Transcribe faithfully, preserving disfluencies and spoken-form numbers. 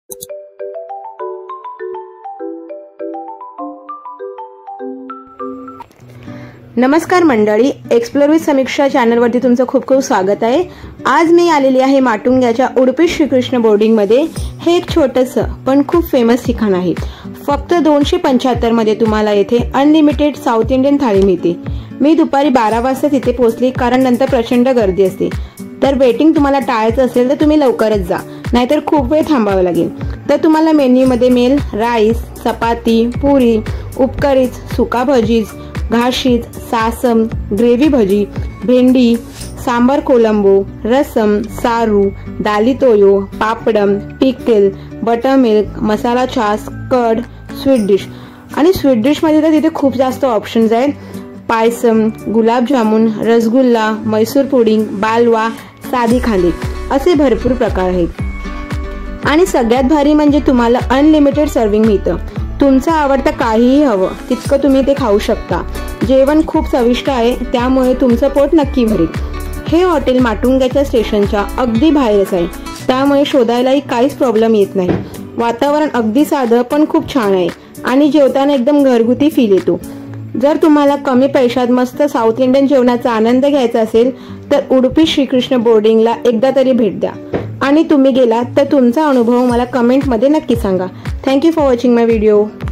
नमस्कार मंडळी, explore with समीक्षा चॅनलवरती तुमचं खूप खूप स्वागत आहे। आज मी आलेली आहे माटुंग्याच्या उडुपी श्रीकृष्ण बोर्डिंग मध्ये। हे एक छोटंसं पण खूप फेमस ठिकाण आहे। फक्त दोनशे पंच्याहत्तर मध्ये तुम्हाला येथे अनलिमिटेड साऊथ इंडियन थाळी मिळते। मी दुपारी बारा वाजता तिथे पोहोचली, कारण नंतर प्रचंड गर्दी असते। तर वेटिंग तुम्हाला टाळायचं असेल तर तुम्ही लवकरच जा, नाहीतर खूप वेळ थांबावं लागेल। तर तुम्हाला मेन्यू मध्ये मिळेल राईस, चपाती, पुरी, उपकरीच, सुका भजीज, घाशीज, सासम, ग्रेव्ही भजी, भेंडी, सांबर कोलंबो, रसम, सारू, दाली तोयो, पापडम, पिकल, बटर मिल्क, मसाला छास, कड, स्वीट डिश। आणि स्वीट डिश मध्ये तर तिथे खूप जास्त ऑप्शन्स आहेत। पायसम, गुलाबजामुन, रसगुल्ला, मैसूर पुडिंग, बालवा, साधी खांदी असे भरपूर प्रकार आहेत। आणि सगळ्यात भारी म्हणजे तुम्हाला अनलिमिटेड सर्विंग मिळतं। तुमचं आवडतं काहीही हवं तितकं तुम्ही ते खाऊ शकता। जेवण खूप चविष्ट आहे, त्यामुळे तुमचं पोट नक्की भरेल। हे हॉटेल माटुंग्याच्या स्टेशनच्या अगदी बाहेरच आहे, त्यामुळे शोधायलाही काहीच प्रॉब्लेम येत नाही। वातावरण अगदी साधं पण खूप छान आहे आणि जेवताना एकदम घरगुती फील येतो। जर तुम्हाला कमी पैशात मस्त साऊथ इंडियन जेवणाचा आनंद घ्यायचा असेल तर उडुपी श्रीकृष्ण बोर्डिंगला एकदा तरी भेट द्या। आणि तुम्ही गेलात तर तुमचा अनुभव मला कमेंट मध्ये नक्की सांगा। Thank you for watching my video.